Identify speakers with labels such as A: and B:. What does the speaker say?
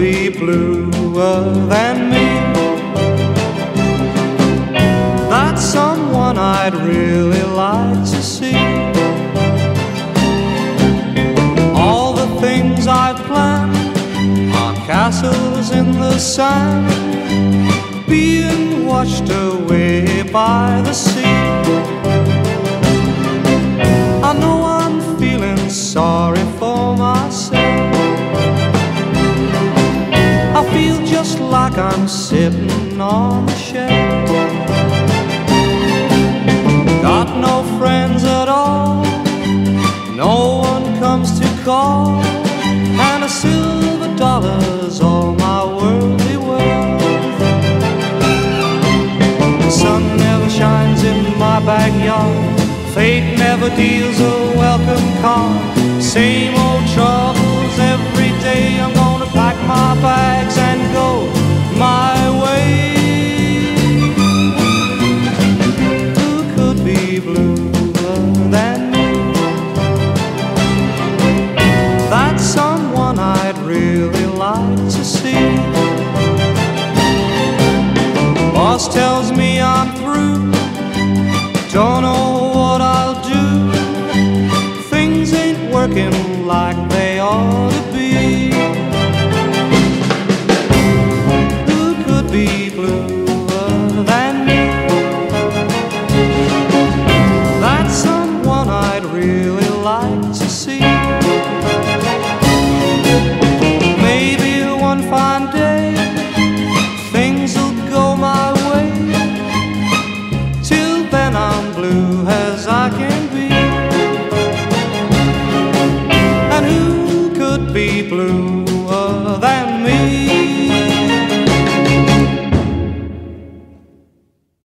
A: be bluer than me? That's someone I'd really like to see. All the things I've planned are castles in the sand, being washed away by the sea. I know I'm feeling sorry for myself. I feel just like I'm sitting on a shelf. Got no friends at all, no one comes to call, and $1 all my worldly wealth. The sun never shines in my backyard, fate never deals a welcome card. Same old troubles every day. I'm gonna pack my bags and go my way. Who could be bluer than me? That's someone I'd really like to see. Boss tells me I'm through, don't know what I'll do. Things ain't working like they ought to be. Who could be bluer than me? That's someone I'd really like to see. Maybe one fine day things'll go my way. Till then I'm blue as I can be. And who could be blue